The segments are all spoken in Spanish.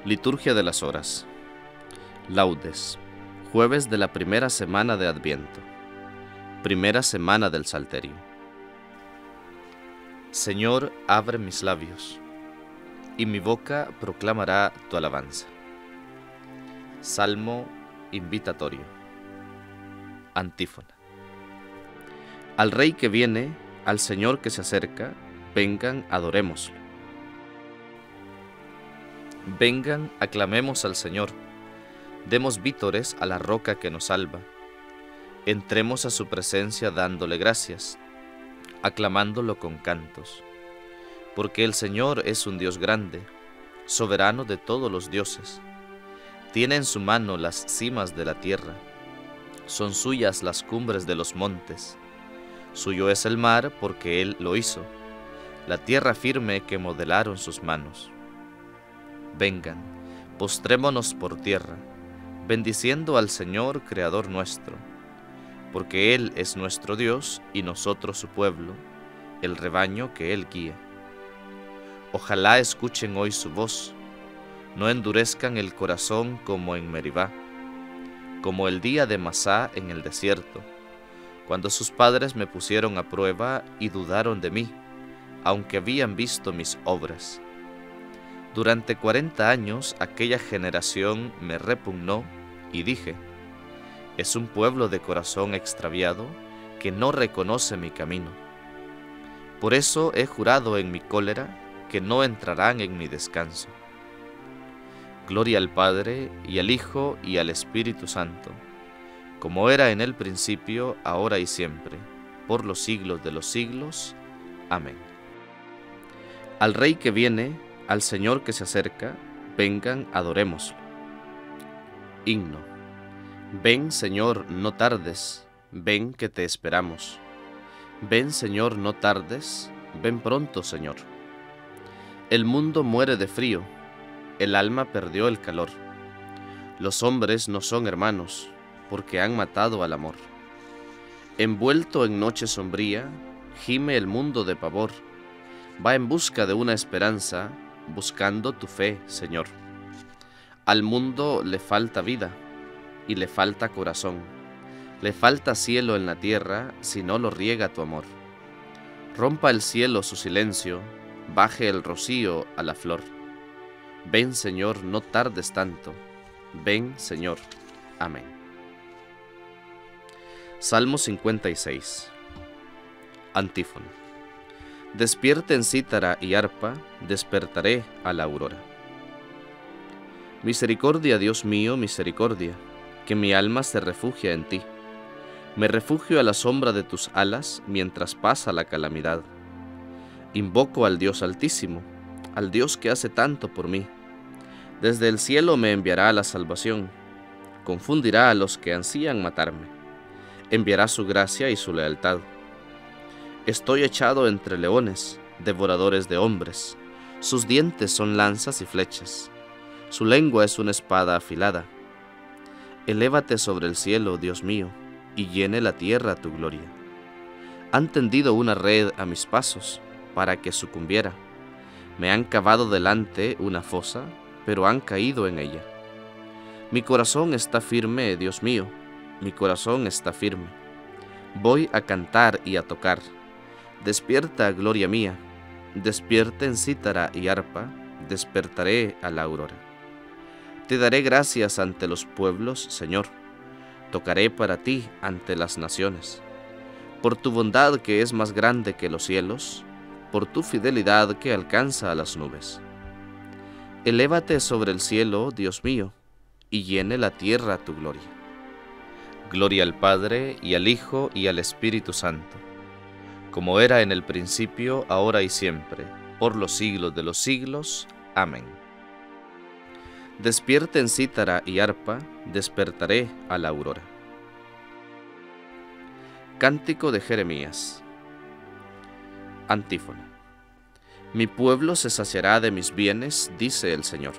Liturgia de las Horas. Laudes. Jueves de la primera semana de Adviento. Primera semana del Salterio. Señor, abre mis labios, y mi boca proclamará tu alabanza. Salmo invitatorio. Antífona. Al Rey que viene, al Señor que se acerca, vengan, adorémoslo. Vengan, aclamemos al Señor, demos vítores a la roca que nos salva. Entremos a su presencia dándole gracias, aclamándolo con cantos. Porque el Señor es un Dios grande, soberano de todos los dioses. Tiene en su mano las cimas de la tierra, son suyas las cumbres de los montes. Suyo es el mar porque Él lo hizo, la tierra firme que modelaron sus manos. Vengan, postrémonos por tierra, bendiciendo al Señor, Creador nuestro, porque Él es nuestro Dios y nosotros su pueblo, el rebaño que Él guía. Ojalá escuchen hoy su voz, no endurezcan el corazón como en Meribá, como el día de Masá en el desierto, cuando sus padres me pusieron a prueba y dudaron de mí, aunque habían visto mis obras. Durante 40 años aquella generación me repugnó y dije, es un pueblo de corazón extraviado que no reconoce mi camino. Por eso he jurado en mi cólera que no entrarán en mi descanso. Gloria al Padre, y al Hijo, y al Espíritu Santo, como era en el principio, ahora y siempre, por los siglos de los siglos. Amén. Al Rey que viene, al Señor que se acerca, vengan, adorémoslo. Himno. Ven, Señor, no tardes, ven que te esperamos. Ven, Señor, no tardes, ven pronto, Señor. El mundo muere de frío, el alma perdió el calor. Los hombres no son hermanos, porque han matado al amor. Envuelto en noche sombría, gime el mundo de pavor. Va en busca de una esperanza, buscando tu fe, Señor. Al mundo le falta vida, y le falta corazón. Le falta cielo en la tierra, si no lo riega tu amor. Rompa el cielo su silencio, baje el rocío a la flor. Ven, Señor, no tardes tanto. Ven, Señor. Amén. Salmo 56. Antífona. Despierten cítara y arpa, despertaré a la aurora. Misericordia, Dios mío, misericordia, que mi alma se refugia en ti. Me refugio a la sombra de tus alas mientras pasa la calamidad. Invoco al Dios Altísimo, al Dios que hace tanto por mí. Desde el cielo me enviará la salvación, confundirá a los que ansían matarme, enviará su gracia y su lealtad. Estoy echado entre leones, devoradores de hombres. Sus dientes son lanzas y flechas. Su lengua es una espada afilada. Elévate sobre el cielo, Dios mío, y llene la tierra tu gloria. Han tendido una red a mis pasos, para que sucumbiera. Me han cavado delante una fosa, pero han caído en ella. Mi corazón está firme, Dios mío, mi corazón está firme. Voy a cantar y a tocar. Despierta, gloria mía, despierten cítara y arpa, despertaré a la aurora. Te daré gracias ante los pueblos, Señor, tocaré para ti ante las naciones. Por tu bondad que es más grande que los cielos, por tu fidelidad que alcanza a las nubes. Elévate sobre el cielo, Dios mío, y llene la tierra tu gloria. Gloria al Padre, y al Hijo, y al Espíritu Santo, como era en el principio, ahora y siempre, por los siglos de los siglos. Amén. Despierten cítara y arpa, despertaré a la aurora. Cántico de Jeremías. Antífona. Mi pueblo se saciará de mis bienes, dice el Señor.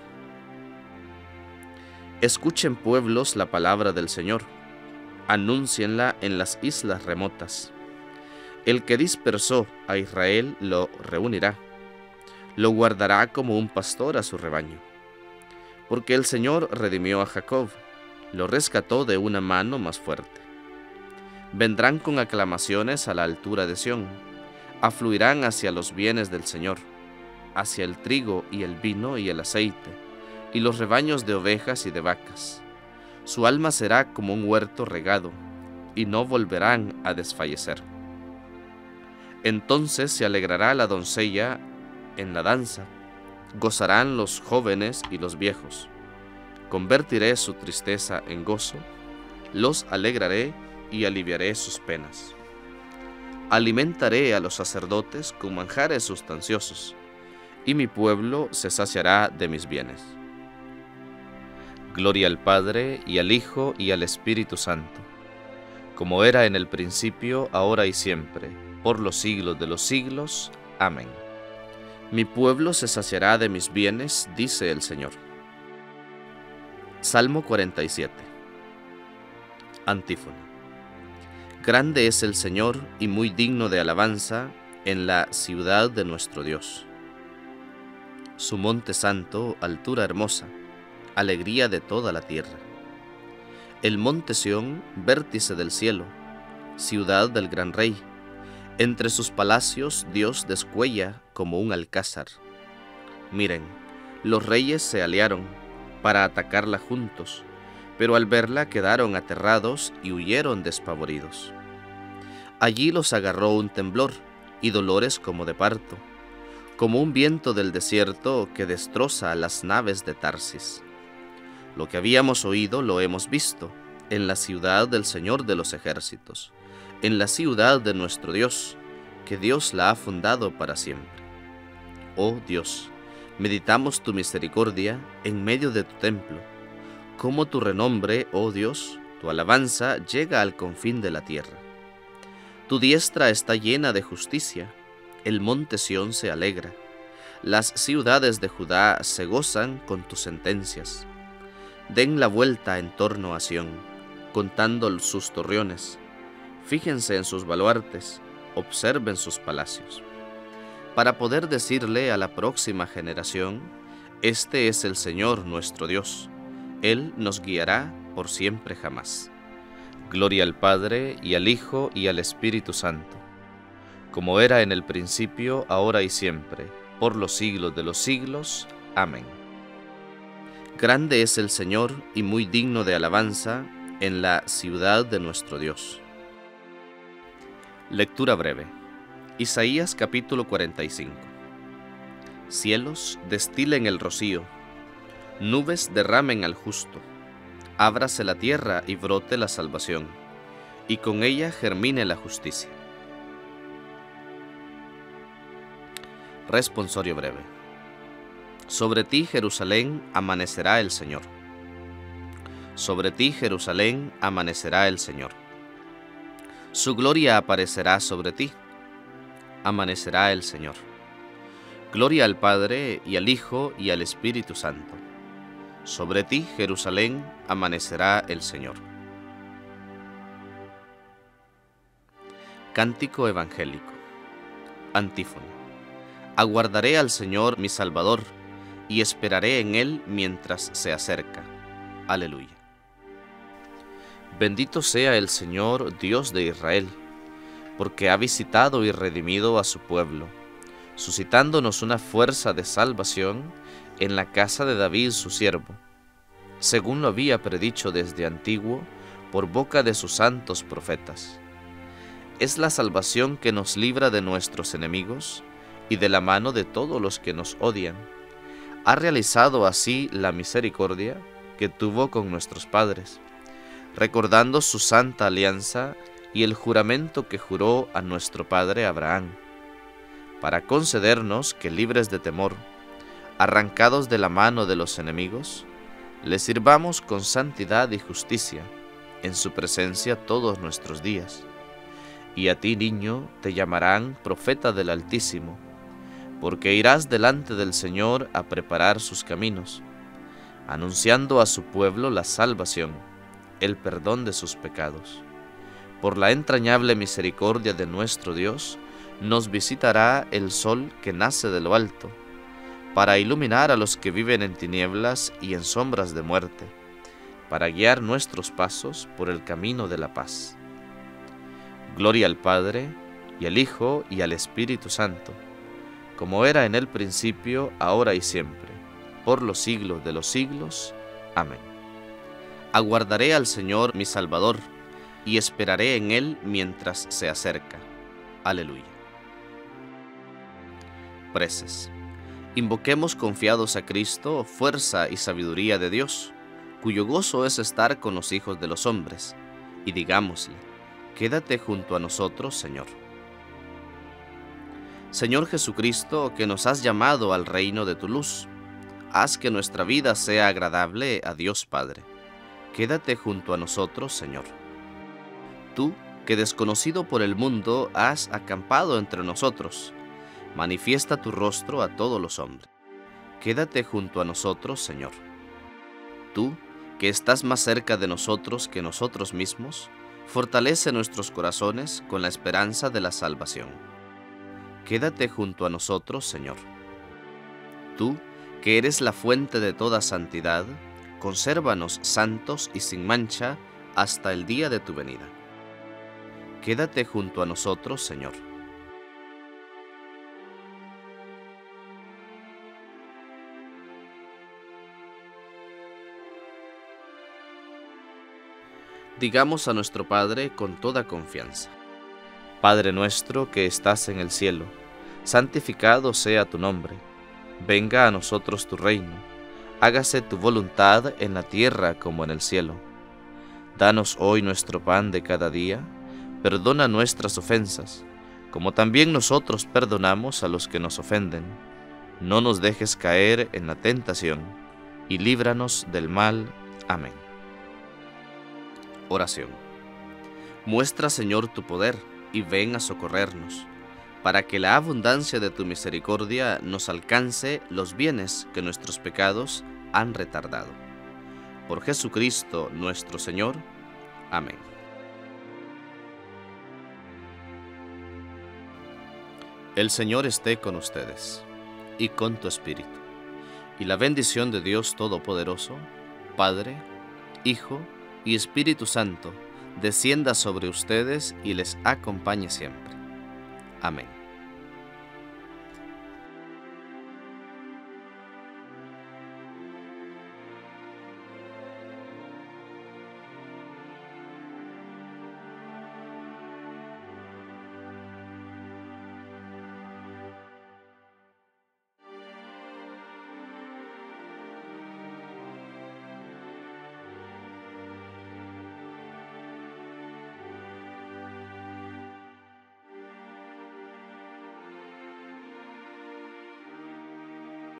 Escuchen, pueblos, la palabra del Señor, anúncienla en las islas remotas. El que dispersó a Israel lo reunirá, lo guardará como un pastor a su rebaño. porque el Señor redimió a Jacob, lo rescató de una mano más fuerte. Vendrán con aclamaciones a la altura de Sión, afluirán hacia los bienes del Señor, hacia el trigo y el vino y el aceite, y los rebaños de ovejas y de vacas. Su alma será como un huerto regado, y no volverán a desfallecer. Entonces se alegrará la doncella en la danza, gozarán los jóvenes y los viejos. Convertiré su tristeza en gozo, los alegraré y aliviaré sus penas. Alimentaré a los sacerdotes con manjares sustanciosos, y mi pueblo se saciará de mis bienes. Gloria al Padre, y al Hijo, y al Espíritu Santo, como era en el principio, ahora y siempre, por los siglos de los siglos. Amén. Mi pueblo se saciará de mis bienes, dice el Señor. Salmo 47. Antífona. Grande es el Señor y muy digno de alabanza en la ciudad de nuestro Dios. Su monte santo, altura hermosa, alegría de toda la tierra. El monte Sión, vértice del cielo, ciudad del gran rey. Entre sus palacios Dios descuella como un alcázar. Miren, los reyes se aliaron para atacarla juntos, pero al verla quedaron aterrados y huyeron despavoridos. Allí los agarró un temblor y dolores como de parto, como un viento del desierto que destroza las naves de Tarsis. Lo que habíamos oído lo hemos visto en la ciudad del Señor de los ejércitos, en la ciudad de nuestro Dios, que Dios la ha fundado para siempre. Oh Dios, meditamos tu misericordia en medio de tu templo, como tu renombre, oh Dios, tu alabanza llega al confín de la tierra. Tu diestra está llena de justicia, el monte Sión se alegra, las ciudades de Judá se gozan con tus sentencias. Den la vuelta en torno a Sión, contando sus torreones. Fíjense en sus baluartes, observen sus palacios, para poder decirle a la próxima generación: este es el Señor nuestro Dios, Él nos guiará por siempre jamás. Gloria al Padre, y al Hijo, y al Espíritu Santo, como era en el principio, ahora y siempre, por los siglos de los siglos. Amén. Grande es el Señor y muy digno de alabanza en la ciudad de nuestro Dios. Lectura breve. Isaías capítulo 45. Cielos, destilen el rocío, nubes derramen al justo, ábrase la tierra y brote la salvación, y con ella germine la justicia. Responsorio breve. Sobre ti, Jerusalén, amanecerá el Señor. Sobre ti, Jerusalén, amanecerá el Señor. Su gloria aparecerá sobre ti. Amanecerá el Señor. Gloria al Padre, y al Hijo, y al Espíritu Santo. Sobre ti, Jerusalén, amanecerá el Señor. Cántico evangélico. Antífona. Aguardaré al Señor mi Salvador, y esperaré en Él mientras se acerca. Aleluya. Bendito sea el Señor, Dios de Israel, porque ha visitado y redimido a su pueblo, suscitándonos una fuerza de salvación en la casa de David su siervo, según lo había predicho desde antiguo por boca de sus santos profetas. Es la salvación que nos libra de nuestros enemigos y de la mano de todos los que nos odian. Ha realizado así la misericordia que tuvo con nuestros padres, recordando su santa alianza y el juramento que juró a nuestro padre Abraham, para concedernos que, libres de temor, arrancados de la mano de los enemigos, le sirvamos con santidad y justicia en su presencia todos nuestros días. Y a ti, niño, te llamarán profeta del Altísimo, porque irás delante del Señor a preparar sus caminos, anunciando a su pueblo la salvación, el perdón de sus pecados. Por la entrañable misericordia de nuestro Dios, nos visitará el sol que nace de lo alto, para iluminar a los que viven en tinieblas y en sombras de muerte, para guiar nuestros pasos por el camino de la paz. Gloria al Padre, y al Hijo, y al Espíritu Santo, como era en el principio, ahora y siempre, por los siglos de los siglos. Amén. Aguardaré al Señor mi Salvador, y esperaré en Él mientras se acerca. Aleluya. Preces. Invoquemos confiados a Cristo, fuerza y sabiduría de Dios, cuyo gozo es estar con los hijos de los hombres, y digámosle: quédate junto a nosotros, Señor. Señor Jesucristo, que nos has llamado al reino de tu luz, haz que nuestra vida sea agradable a Dios Padre. Quédate junto a nosotros, Señor. Tú, que desconocido por el mundo has acampado entre nosotros, manifiesta tu rostro a todos los hombres. Quédate junto a nosotros, Señor. Tú, que estás más cerca de nosotros que nosotros mismos, fortalece nuestros corazones con la esperanza de la salvación. Quédate junto a nosotros, Señor. Tú, que eres la fuente de toda santidad, consérvanos santos y sin mancha hasta el día de tu venida. Quédate junto a nosotros, Señor. Digamos a nuestro Padre con toda confianza: Padre nuestro que estás en el cielo, santificado sea tu nombre. Venga a nosotros tu reino. Hágase tu voluntad en la tierra como en el cielo. Danos hoy nuestro pan de cada día. Perdona nuestras ofensas, como también nosotros perdonamos a los que nos ofenden. No nos dejes caer en la tentación, y líbranos del mal. Amén. Oración. Muestra, Señor, tu poder, y ven a socorrernos, para que la abundancia de tu misericordia nos alcance los bienes que nuestros pecados han retardado. Por Jesucristo nuestro Señor. Amén. El Señor esté con ustedes, y con tu espíritu, y la bendición de Dios Todopoderoso, Padre, Hijo y Espíritu Santo, descienda sobre ustedes y les acompañe siempre. Amén.